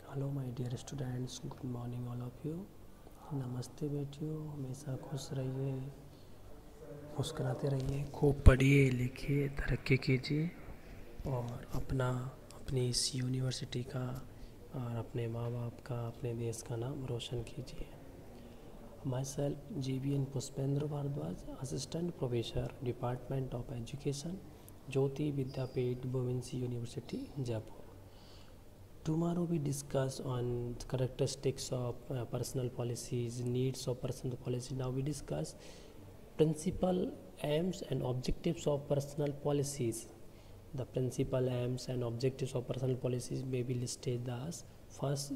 Hello my dear students, good morning all of you. नमस्ते बेटियों, हमेशा खुश रहिए, मुस्कुराते रहिए, खूब पढ़िए लिखिए, तरक्की कीजिए और अपनी इस यूनिवर्सिटी का और अपने माँ बाप का, अपने देश का नाम रोशन कीजिए। Myself GBN Pushpendra Bhardwaj, assistant professor, department of education, Jyoti Vidyapeeth, women's university, Jaipur. Tomorrow we discuss on characteristics of personal policies, needs of personal policy. Now we discuss principal aims and objectives of personal policies. The principal aims and objectives of personal policies may be listed as: first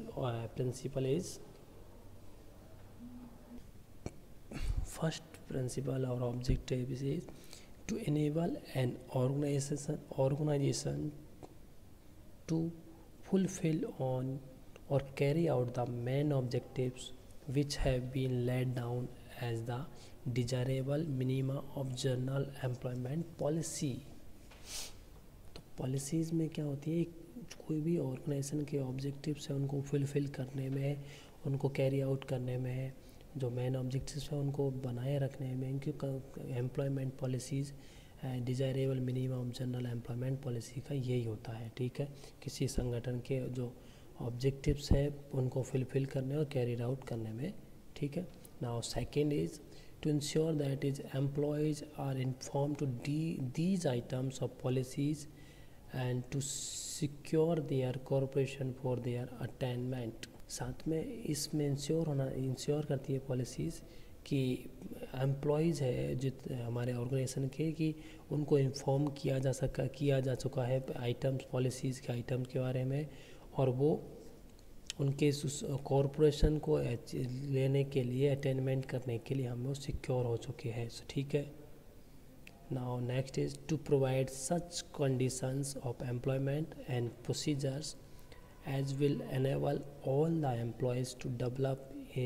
principle or objective is to enable an organization to fulfill on or carry out the main objectives which have been laid down as the desirable minima of general employment policy. तो policies में क्या होती है, कोई भी organisation के objectives हैं उनको फुलफिल करने में, उनको कैरी आउट करने में, जो मेन ऑब्जेक्टिव्स हैं उनको बनाए रखने में इनकी employment policies desirable minimum general employment policy का यही होता है। ठीक है, किसी संगठन के जो ऑब्जेक्टिव्स है उनको फुलफिल करने और कैरी आउट करने में। ठीक है, now second is to ensure that its employees are informed to these items of policies and to secure their cooperation for their attainment. साथ में इसमें इंश्योर करती है पॉलिसीज़ कि एम्प्लॉयज़ है हमारे ऑर्गेनाइजेशन के, कि उनको इन्फॉर्म किया जा चुका है आइटम्स, पॉलिसीज़ के आइटम्स के बारे में, और वो उनके कॉरपोरेशन को लेने के लिए, अटेनमेंट करने के लिए हम लोग सिक्योर हो चुके हैं। ठीक है, now next is to provide such conditions of employment and procedures as will enable all the employees to develop a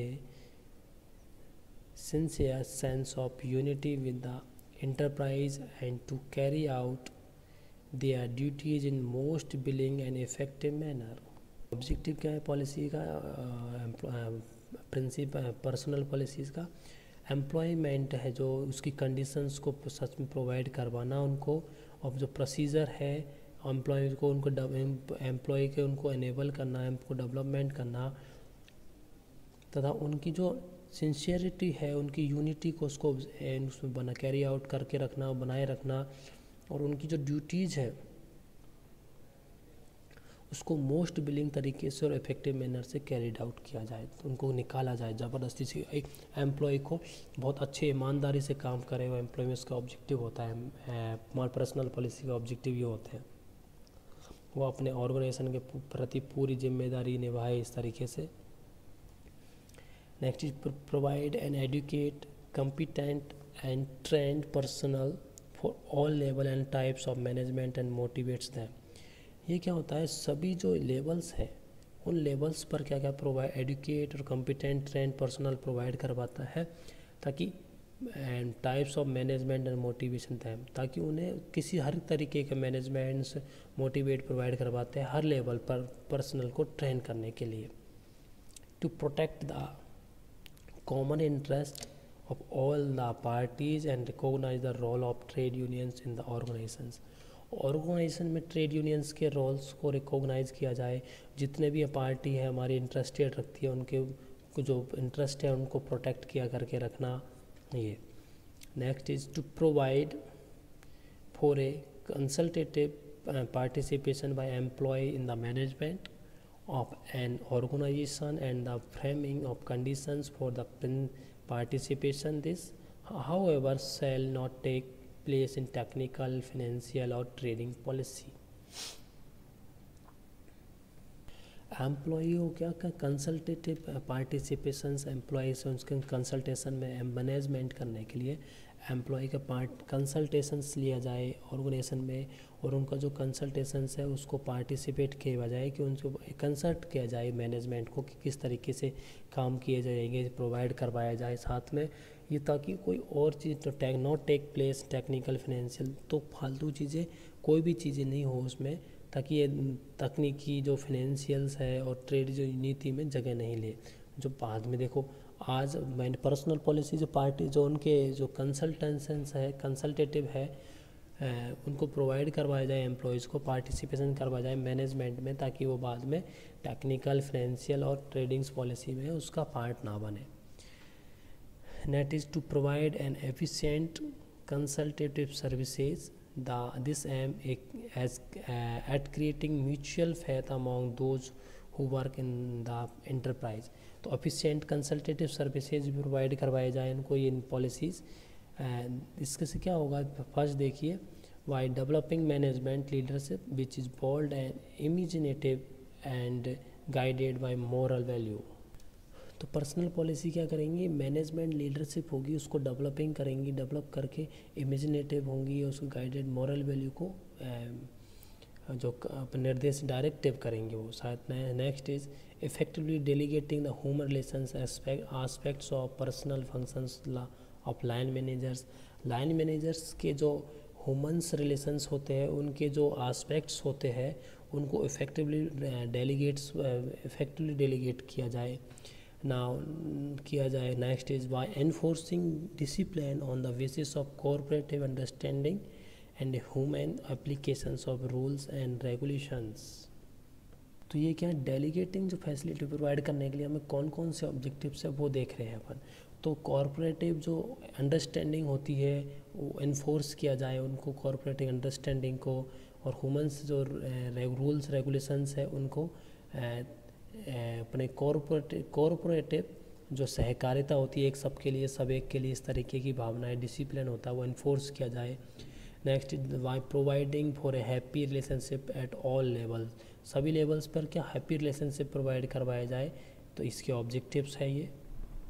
sincere sense of unity with the enterprise and to carry out their duties in most willing and effective manner. Objective क्या है policy का, principle personal policies का? Employment है, जो उसकी conditions को सच में provide करवाना उनको, और जो प्रोसीजर है एम्प्लॉय को, उनको एम्प्लॉय के उनको एनेबल करना, उनको डेवलपमेंट करना, तथा उनकी जो सिंसियरिटी है, उनकी यूनिटी को उसको उसमें कैरी आउट करके रखना, बनाए रखना, और उनकी जो ड्यूटीज़ है उसको मोस्ट बिलिंग तरीके से और इफेक्टिव मैनर से कैरीड आउट किया जाए, तो उनको निकाला जाए ज़बरदस्ती से। एक एम्प्लॉय को बहुत अच्छे ईमानदारी से काम करे, वो एम्प्लॉय में उसका ऑब्जेक्टिव होता है। पर्सनल पॉलिसी का ऑब्जेक्टिव ये होते हैं, वो अपने ऑर्गेनाइजेशन के प्रति पूरी जिम्मेदारी निभाए इस तरीके से। Next is provide an educate competent and trained personal for all level and types of management and motivates them. ये क्या होता है, सभी जो लेवल्स हैं उन लेवल्स पर क्या क्या प्रोवाइड, एडुकेट और कॉम्पिटेंट ट्रेंड पर्सनल प्रोवाइड करवाता है, ताकि and types of management and motivation था, ताकि उन्हें किसी हर तरीके के मैनेजमेंट्स मोटिवेट प्रोवाइड करवाते हैं हर लेवल पर पर्सनल को ट्रेन करने के लिए। To protect the common interest of all the parties and recognise the role of trade unions in the organisations. Organisation में ट्रेड यूनियंस के रोल्स को रिकॉग्नाइज किया जाए, जितने भी पार्टी है हमारी इंटरेस्टेड रखती है, उनके जो इंटरेस्ट है उनको प्रोटेक्ट किया करके रखना ये। Next is to provide for a consultative participation by employ in the management of an organization and the framing of conditions for the participation. This, however, shall not take place in technical, financial or trading policy. Employee हो क्या consultative participations, employees उनके consultation में management करने के लिए employ का consultations लिया जाए ऑर्गेनाइजेशन में, और उनका जो कंसल्टेशंस है उसको पार्टिसिपेट किया बजाय कि उनको कंसल्ट किया जाए मैनेजमेंट को, कि किस तरीके से काम किए जाएंगे, प्रोवाइड करवाया जाए साथ में ये, ताकि कोई और चीज़ तो not take place technical financial, तो फालतू चीज़ें कोई भी चीज़ें नहीं हो उसमें, ताकि ये तकनीकी जो फाइनेंशियल्स है और ट्रेड जो नीति में जगह नहीं ले। जो बाद में देखो आज मैंने पर्सनल पॉलिसी जो पार्टी जो उनके जो कंसल्टेंसेंस है कंसल्टेटिव है उनको प्रोवाइड करवाया जाए, एम्प्लॉयज़ को पार्टिसिपेशन करवाया जाए मैनेजमेंट में, ताकि वो बाद में टेक्निकल फाइनेंशियल और ट्रेडिंग्स पॉलिसी में उसका पार्ट ना बने। Next is to provide an efficient consultative services. This aim at creating mutual faith among those who work in the enterprise. तो efficient consultative services भी प्रोवाइड करवाए जाए इनको इन पॉलिसीज़। इसके से क्या होगा, फर्स्ट देखिए, by developing management leadership which is bold and imaginative and guided by moral value. तो पर्सनल पॉलिसी क्या करेंगी, मैनेजमेंट लीडरशिप होगी उसको डेवलपिंग करेंगी, डेवलप करके इमेजिनेटिव होंगी, उसको गाइडेड मॉरल वैल्यू को जो निर्देश डायरेक्टिव करेंगे वो साथ। Next is effectively delegating the human relations aspects of personal functions of line managers. Line managers के जो ह्यूमन्स रिलेशंस होते हैं उनके जो एस्पेक्ट्स होते हैं उनको इफेक्टिवली डेलीगेट किया जाए next is by enforcing discipline on the basis of cooperative understanding and human applications of rules and regulations. तो ये क्या, डेलीगेटिंग जो फैसिलिटी प्रोवाइड करने के लिए हमें कौन कौन से ऑब्जेक्टिव्स है वो देख रहे हैं अपन। तो कॉरपोरेटिव जो अंडरस्टैंडिंग होती है वो इन्फोर्स किया जाए उनको, कॉरपोरेटिव अंडरस्टैंडिंग को, और ह्यूमन्स जो रूल्स रेगुलेशंस है उनको अपने कॉरपोरेटिव जो सहकारिता होती है एक सबके लिए सब एक के लिए, इस तरीके की भावनाएं डिसिप्लिन होता है वो इन्फोर्स किया जाए। Next by providing for a happy relationship at all level, सभी लेवल्स पर क्या हैप्पी रिलेशनशिप प्रोवाइड करवाया जाए, तो इसके ऑब्जेक्टिव्स है ये।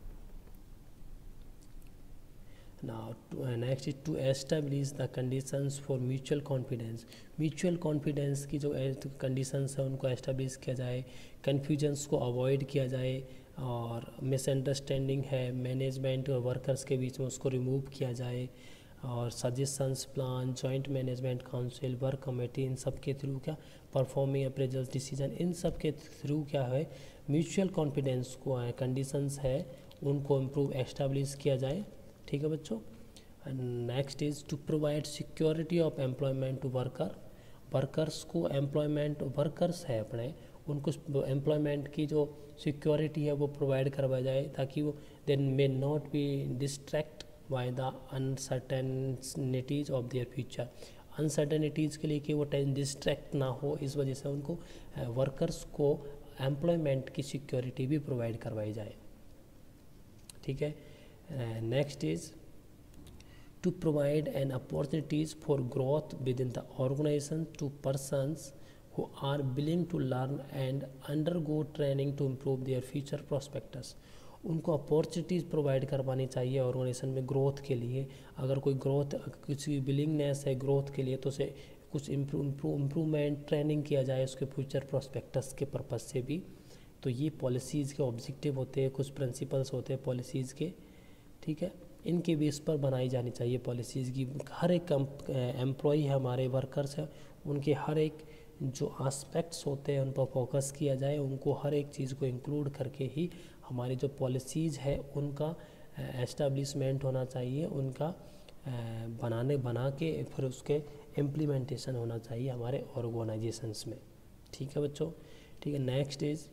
Next is to establish the conditions for mutual confidence. Mutual confidence की जो कंडीशंस है उनको एस्टेब्लिश किया जाए, कन्फ्यूजन्स को अवॉइड किया जाए, और मिसअंडरस्टैंडिंग है मैनेजमेंट और वर्कर्स के बीच में उसको रिमूव किया जाए, और suggestions plan, joint management council, work committee, इन सब के थ्रू क्या परफॉर्मिंग अप्रेजल्स डिसीजन, इन सब के थ्रू क्या है म्यूचुअल कॉन्फिडेंस को कंडीशंस है उनको इम्प्रूव एस्टेब्लिश किया जाए। ठीक है बच्चों। Next is to provide security of employment to workers को एम्प्लॉयमेंट, वर्कर्स है अपने उनको एम्प्लॉयमेंट की जो सिक्योरिटी है वो प्रोवाइड करवाया जाए, ताकि वो then may not be distract by the uncertainties of their future. Uncertainties के लिए कि वो डिस्ट्रैक्ट ना हो, इस वजह से उनको वर्कर्स को एम्प्लॉयमेंट की सिक्योरिटी भी प्रोवाइड करवाई जाए। ठीक है। Next is to provide an opportunities for growth within the organisation to persons who are willing to learn and undergo training to improve their future prospectus। उनको opportunities provide करवानी चाहिए organisation में growth के लिए। अगर कोई growth कुछ willingness है ग्रोथ के लिए तो उसे कुछ इम्प्रूवमेंट ट्रेनिंग किया जाए उसके फ्यूचर प्रोस्पेक्टस के पर्पज़ से भी। तो ये पॉलिसीज़ के ऑब्जेक्टिव होते हैं, कुछ प्रिंसिपल्स होते हैं पॉलिसीज़ के। ठीक है, इनके बेस पर बनाई जानी चाहिए पॉलिसीज़ की। हर एक एम्प्लॉई है हमारे वर्कर्स हैं उनके हर एक जो एस्पेक्ट्स होते हैं उन पर फोकस किया जाए, उनको हर एक चीज़ को इंक्लूड करके ही हमारी जो पॉलिसीज़ है उनका एस्टेब्लिशमेंट होना चाहिए, उनका बना के फिर उसके इम्प्लीमेंटेशन होना चाहिए हमारे ऑर्गेनाइजेशंस में। ठीक है बच्चों। ठीक है। Next is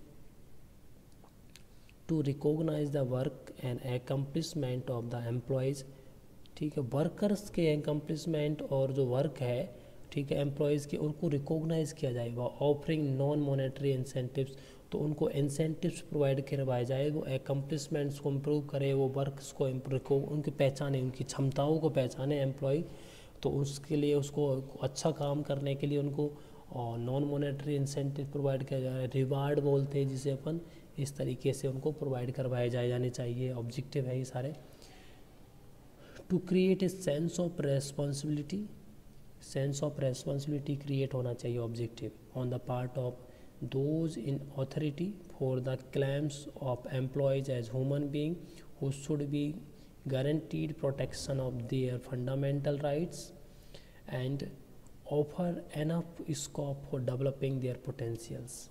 to recognise the work and accomplishment of the employees. ठीक है, वर्कर्स के एकम्प्लिशमेंट और जो वर्क है, ठीक है, एम्प्लॉयज़ के, उनको रिकॉग्नाइज किया जाएगा। ऑफरिंग नॉन मॉनेटरी इंसेंटिव्स, तो उनको इंसेंटिव्स प्रोवाइड करवाए जाए, वो एकम्प्लिशमेंट्स को इम्प्रूव करे, वो वर्क्स को उनकी पहचाने, उनकी क्षमताओं को पहचाने एम्प्लॉय। तो उसके लिए उसको अच्छा काम करने के लिए उनको नॉन मॉनेटरी इंसेंटिव प्रोवाइड किया जाए, रिवार्ड बोलते हैं जिसे अपन, इस तरीके से उनको प्रोवाइड करवाए जाने चाहिए। ऑब्जेक्टिव है ये सारे। To create a sense of responsibility, sense of responsibility create होना चाहिए objective on the part of those in authority for the claims of employees as human being who should be guaranteed protection of their fundamental rights and offer enough scope for developing their potentials.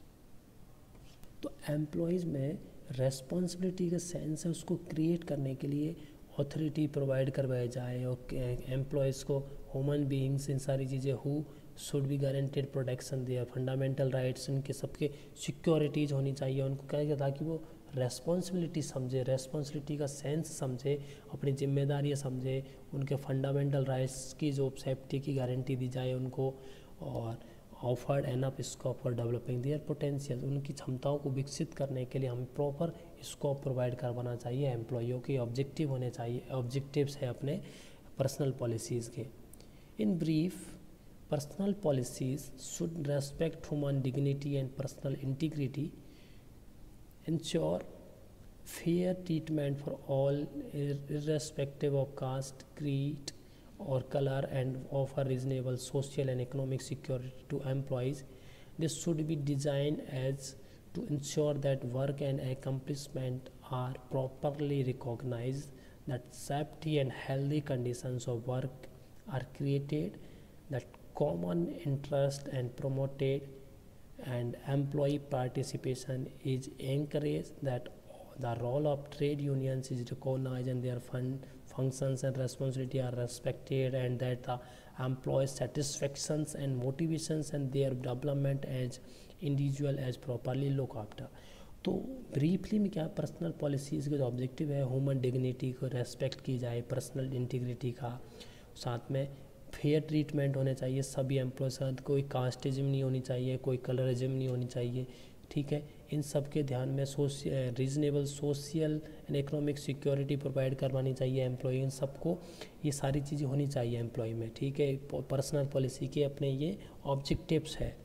तो employees में responsibility का sense है उसको create करने के लिए authority provide करवाया जाए, और एम्प्लॉयज़ को ह्यूमन बीइंग्स इन सारी चीज़ें who should be guaranteed protection their fundamental rights, उनके सबके सिक्योरिटीज़ होनी चाहिए उनको, क्या ताकि वो रेस्पॉन्सिबिलिटी समझे, रेस्पॉन्सिबिलिटी का सेंस समझे, अपनी जिम्मेदारियाँ समझे, उनके फंडामेंटल राइट्स की जो सेफ्टी की गारंटी दी जाए उनको, और offered enough scope for developing their potential, उनकी क्षमताओं को विकसित करने के लिए हमें प्रॉपर स्कोप प्रोवाइड करवाना चाहिए। एम्प्लॉइयों के ऑब्जेक्टिव होने चाहिए, ऑब्जेक्टिव्स है अपने पर्सनल पॉलिसीज़ के। In brief, personal policies should respect human dignity and personal integrity, ensure fair treatment for all irrespective of caste, creed or color, and offer reasonable social and economic security to employees. This should be designed as to ensure that work and accomplishment are properly recognized, that safety and healthy conditions of work are created, that common interest and promoted, and employee participation is encouraged, that the role of trade unions is recognized and their functions and responsibility are respected, and that the employee satisfactions and motivations and their development as individual as properly looked after. तो briefly में क्या, personal policies का जो objective है human dignity को respect की जाए, personal integrity का, साथ में फेयर ट्रीटमेंट होने चाहिए सभी एम्प्लॉय साथ, कोई कास्टिज्म नहीं होनी चाहिए, कोई कलरिज्म नहीं होनी चाहिए, ठीक है। इन सब के ध्यान में reasonable social and economic security provide करवानी चाहिए एम्प्लॉय, इन सबको ये सारी चीज़ें होनी चाहिए एम्प्लॉय में, ठीक है। पर्सनल पॉलिसी के अपने ये ऑब्जेक्टिव्स है,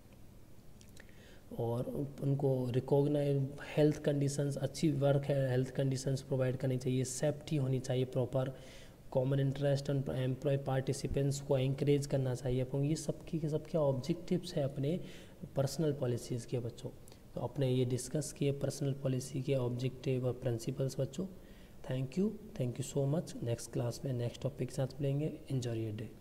और उनको रिकॉग्नाइज हेल्थ कंडीशंस, अच्छी वर्क है हेल्थ कंडीशंस प्रोवाइड करनी चाहिए, सेफ्टी होनी चाहिए proper, common interest and employ participants को एंकरेज करना चाहिए अपन, ये सबके ऑब्जेक्टिव्स है अपने पर्सनल पॉलिसीज़ के बच्चों। तो अपने ये डिस्कस किए पर्सनल पॉलिसी के ऑब्जेक्टिव और प्रिंसिपल्स बच्चों। Thank you so much. Next class में नेक्स्ट टॉपिक के साथ मिलेंगे। Enjoy your day.